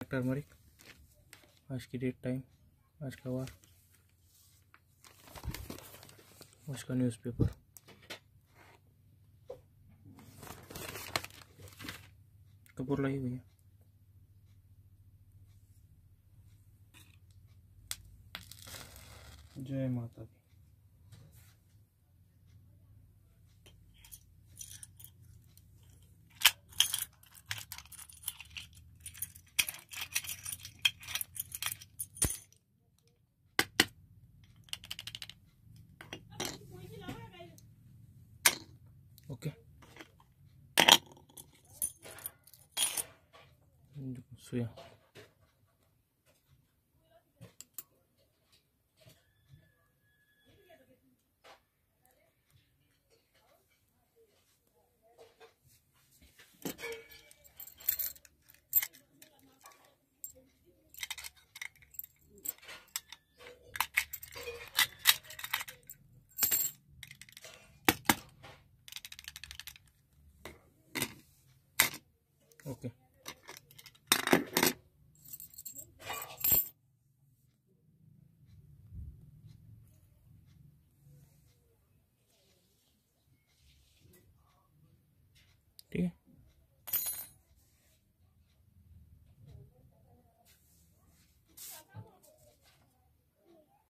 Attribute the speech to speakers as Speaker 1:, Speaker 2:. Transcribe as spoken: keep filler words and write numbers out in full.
Speaker 1: Black turmeric. आज की date, time, आज का वार, आज का न्यूज़पेपर। कपूर लाई हुई है। जय माता दी। ओके, सुया। ओके, ठीक है।